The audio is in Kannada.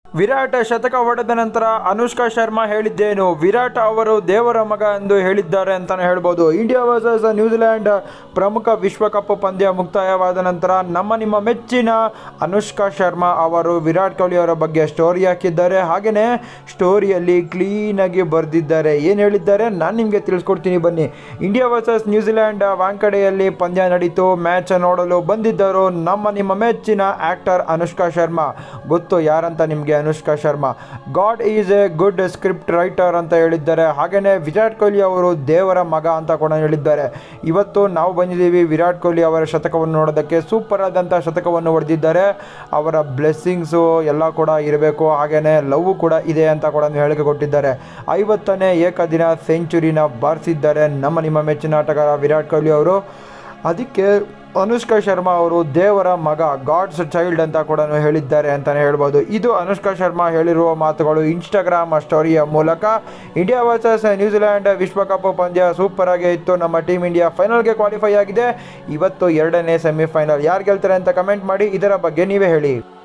ವಿರಾಟ್ ಶತಕ ಹೊಡೆದ ನಂತರ ಅನುಷ್ಕಾ ಶರ್ಮಾ ಹೇಳಿದ್ದೇನು, ವಿರಾಟ್ ಅವರು ದೇವರ ಮಗ ಎಂದು ಹೇಳಿದ್ದಾರೆ ಅಂತಾನೆ ಹೇಳ್ಬೋದು. ಇಂಡಿಯಾ ವರ್ಸಸ್ ನ್ಯೂಜಿಲೆಂಡ್ ಪ್ರಮುಖ ವಿಶ್ವಕಪ್ ಪಂದ್ಯ ಮುಕ್ತಾಯವಾದ ನಂತರ ನಿಮ್ಮ ಮೆಚ್ಚಿನ ಅನುಷ್ಕಾ ಶರ್ಮಾ ಅವರು ವಿರಾಟ್ ಕೊಹ್ಲಿ ಅವರ ಬಗ್ಗೆ ಸ್ಟೋರಿ ಹಾಕಿದ್ದಾರೆ. ಹಾಗೆಯೇ ಸ್ಟೋರಿಯಲ್ಲಿ ಕ್ಲೀನಾಗಿ ಬರೆದಿದ್ದಾರೆ. ಏನು ಹೇಳಿದ್ದಾರೆ ನಾನು ನಿಮಗೆ ತಿಳಿಸ್ಕೊಡ್ತೀನಿ ಬನ್ನಿ. ಇಂಡಿಯಾ ವರ್ಸಸ್ ನ್ಯೂಜಿಲೆಂಡ್ ವಾಂಕಡೆಯಲ್ಲಿ ಪಂದ್ಯ ನಡೀತು. ಮ್ಯಾಚ್ ನೋಡಲು ಬಂದಿದ್ದರು ನಿಮ್ಮ ಮೆಚ್ಚಿನ ಆಕ್ಟರ್ ಅನುಷ್ಕಾ ಶರ್ಮಾ. ಗೊತ್ತು ಯಾರಂತ ನಿಮಗೆ? Anushka Sharma god is a good script writer ಅಂತ ಹೇಳಿದ್ದಾರೆ. ಹಾಗೆಯೇ ವಿರಾಟ್ ಕೊಹ್ಲಿ ಅವರು ದೇವರ ಮಗ ಅಂತ ಕೂಡ ಹೇಳಿದ್ದಾರೆ. ಇವತ್ತು ನಾವು ಬಂದಿದ್ದೀವಿ ವಿರಾಟ್ ಕೊಹ್ಲಿ ಅವರ ಶತಕವನ್ನು ನೋಡೋದಕ್ಕೆ. ಸೂಪರ್ ಆದಂಥ ಶತಕವನ್ನು ಹೊಡೆದಿದ್ದಾರೆ. ಅವರ ಬ್ಲೆಸ್ಸಿಂಗ್ಸು ಎಲ್ಲ ಕೂಡ ಇರಬೇಕು, ಹಾಗೆಯೇ ಲವ್ ಕೂಡ ಇದೆ ಅಂತ ಕೂಡ ಹೇಳಿಕೆ ಕೊಟ್ಟಿದ್ದಾರೆ. 50ನೇ ಏಕದಿನ ಸೆಂಚುರಿನ ಬಾರಿಸಿದ್ದಾರೆ ನಿಮ್ಮ ಮೆಚ್ಚಿನ ಆಟಗಾರ ವಿರಾಟ್ ಕೊಹ್ಲಿ ಅವರು. ಅದಕ್ಕೆ ಅನುಷ್ಕಾ ಶರ್ಮಾ ಅವರು ದೇವರ ಮಗ, ಗಾಡ್ಸ್ ಚೈಲ್ಡ್ ಅಂತ ಕೂಡ ಹೇಳಿದ್ದಾರೆ ಅಂತಲೇ ಹೇಳ್ಬೋದು. ಇದು ಅನುಷ್ಕಾ ಶರ್ಮಾ ಹೇಳಿರುವ ಮಾತುಗಳು ಇನ್ಸ್ಟಾಗ್ರಾಮ್ ಸ್ಟೋರಿಯ ಮೂಲಕ. ಇಂಡಿಯಾ ವರ್ಸಸ್ ನ್ಯೂಜಿಲೆಂಡ್ ವಿಶ್ವಕಪ್ ಪಂದ್ಯ ಸೂಪರ್ ಆಗೇ ಇತ್ತು. ನಮ್ಮ ಟೀಮ್ ಇಂಡಿಯಾ ಫೈನಲ್ಗೆ ಕ್ವಾಲಿಫೈ ಆಗಿದೆ. ಇವತ್ತು 2ನೇ ಸೆಮಿಫೈನಲ್. ಯಾರು ಗೆಲ್ತಾರೆ ಅಂತ ಕಮೆಂಟ್ ಮಾಡಿ. ಇದರ ಬಗ್ಗೆ ನೀವೇ ಹೇಳಿ.